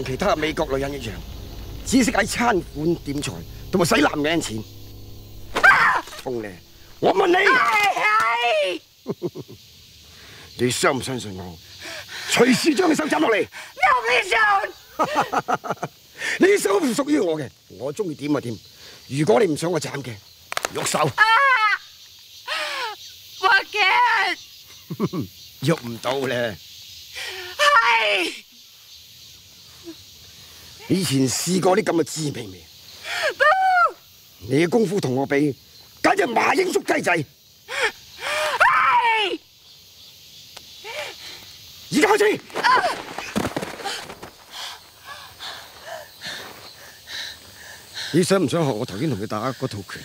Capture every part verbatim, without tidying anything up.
其他美國女人一樣，只識喺餐館點菜同埋使男人錢。鳳呢，我問你，你相唔相信我？隨時將你手斬落嚟。 No, please 你手唔屬於我嘅，我中意點就點。如果你唔想我斬嘅，喐手。 啊！我驚。 喐唔到咧。 係。 以前試過啲咁嘅滋味未？你嘅功夫同我比，簡直馬鷹捉雞仔。 係。 而家開始。啊你想唔想學我頭先同佢打嗰套拳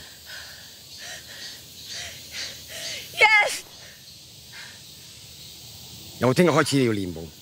？Yes。 由聽日開始你要練武。